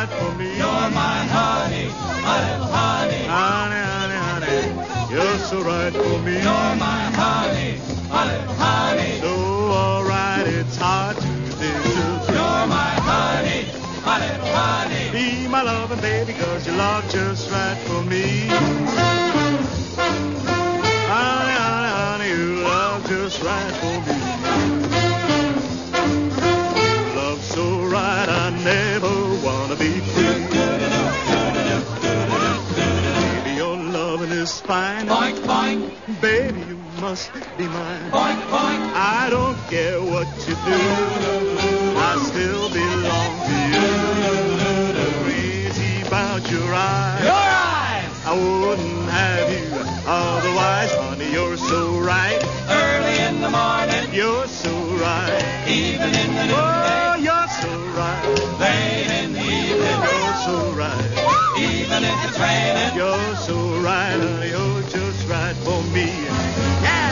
right for me. You're my honey, my little honey. Honey, honey, honey, you're so right for me. You're my honey, my little honey. So alright, it's hard to disagree. You're my honey, my little honey. Be my loving baby, 'cause you love just right for me. Honey, honey, honey, you love just right for me. Love so right, I never wanna be free. Baby, your loving is fine. Boink, boink, Baby, you must be mine. boink, boink. I don't care what you do, I still belong to you. Crazy about your eyes, Your eyes. I wouldn't have you otherwise. Honey, you're so right, Early in the morning, you're so right. even in the Oh, noonday, you're so right, late in the evening, you're so right. even if it's raining. You're so right, honey, you're just right for me. Yeah!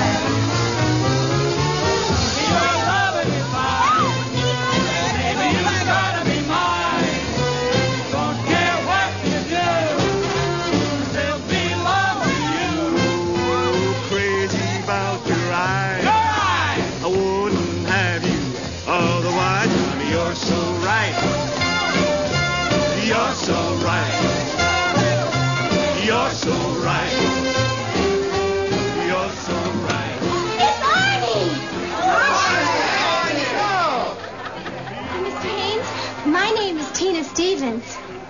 Your loving is mine. Baby, you gotta be mine. Don't care what you do, still belong to you. Crazy about your eyes, Your eyes. I wouldn't have you otherwise. Honey, you're so right, you're so right, you're so right, you're so right. It's Arnie! Miss Haynes, my name is Tina Stevens.